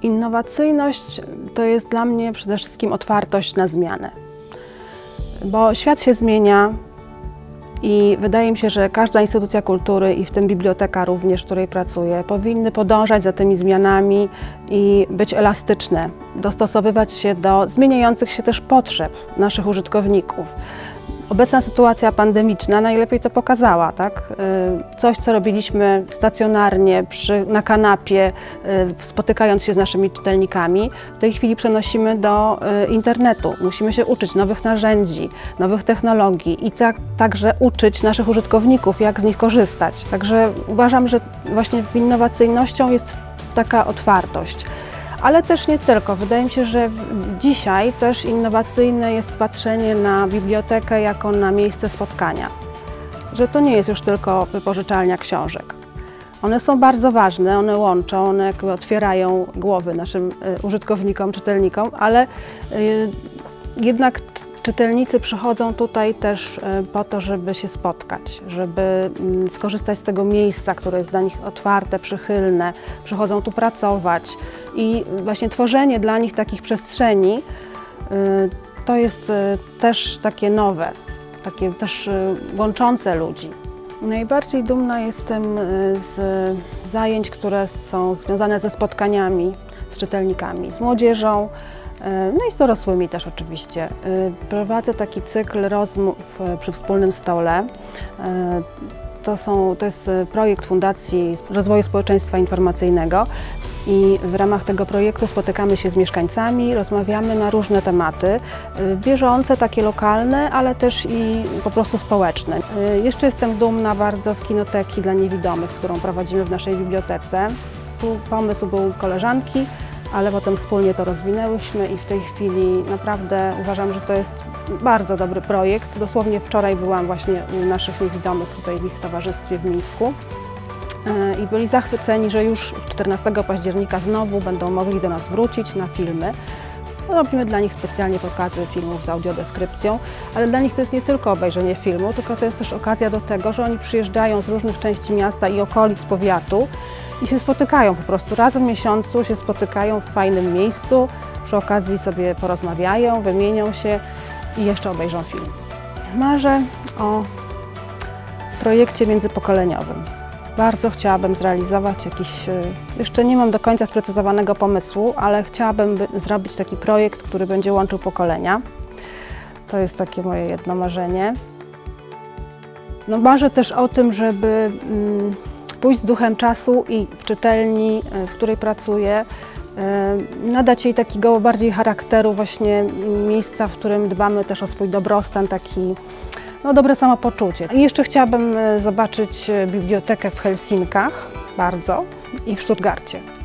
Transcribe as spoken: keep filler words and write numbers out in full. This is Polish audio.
Innowacyjność to jest dla mnie przede wszystkim otwartość na zmianę, bo świat się zmienia i wydaje mi się, że każda instytucja kultury, i w tym biblioteka również, w której pracuję, powinny podążać za tymi zmianami i być elastyczne, dostosowywać się do zmieniających się też potrzeb naszych użytkowników. Obecna sytuacja pandemiczna najlepiej to pokazała, tak? Coś, co robiliśmy stacjonarnie, przy, na kanapie, spotykając się z naszymi czytelnikami, w tej chwili przenosimy do internetu. Musimy się uczyć nowych narzędzi, nowych technologii i tak, także uczyć naszych użytkowników, jak z nich korzystać. Także uważam, że właśnie innowacyjnością jest taka otwartość. Ale też nie tylko. Wydaje mi się, że dzisiaj też innowacyjne jest patrzenie na bibliotekę jako na miejsce spotkania. Że to nie jest już tylko wypożyczalnia książek. One są bardzo ważne, one łączą, one jakby otwierają głowy naszym użytkownikom, czytelnikom, ale jednak czytelnicy przychodzą tutaj też po to, żeby się spotkać, żeby skorzystać z tego miejsca, które jest dla nich otwarte, przychylne, przychodzą tu pracować i właśnie tworzenie dla nich takich przestrzeni to jest też takie nowe, takie też łączące ludzi. Najbardziej dumna jestem z zajęć, które są związane ze spotkaniami z czytelnikami, z młodzieżą, no i z dorosłymi też oczywiście. Prowadzę taki cykl rozmów przy wspólnym stole. To, są, to jest projekt Fundacji Rozwoju Społeczeństwa Informacyjnego i w ramach tego projektu spotykamy się z mieszkańcami, rozmawiamy na różne tematy, bieżące, takie lokalne, ale też i po prostu społeczne. Jeszcze jestem dumna bardzo z Kinoteki dla Niewidomych, którą prowadzimy w naszej bibliotece. Tu pomysł był koleżanki, ale potem wspólnie to rozwinęłyśmy i w tej chwili naprawdę uważam, że to jest bardzo dobry projekt. Dosłownie wczoraj byłam właśnie u naszych niewidomych tutaj w ich towarzystwie w Mińsku i byli zachwyceni, że już czternastego października znowu będą mogli do nas wrócić na filmy. Robimy dla nich specjalnie pokazy filmów z audiodeskrypcją, ale dla nich to jest nie tylko obejrzenie filmu, tylko to jest też okazja do tego, że oni przyjeżdżają z różnych części miasta i okolic powiatu i się spotykają po prostu raz w miesiącu, się spotykają w fajnym miejscu, przy okazji sobie porozmawiają, wymienią się i jeszcze obejrzą film. Marzę o projekcie międzypokoleniowym. Bardzo chciałabym zrealizować jakiś, jeszcze nie mam do końca sprecyzowanego pomysłu, ale chciałabym zrobić taki projekt, który będzie łączył pokolenia. To jest takie moje jedno marzenie. No, marzę też o tym, żeby mm, pójść z duchem czasu i w czytelni, w której pracuję, nadać jej takiego bardziej charakteru właśnie miejsca, w którym dbamy też o swój dobrostan, taki no, dobre samopoczucie. I jeszcze chciałabym zobaczyć bibliotekę w Helsinkach bardzo i w Stuttgarcie.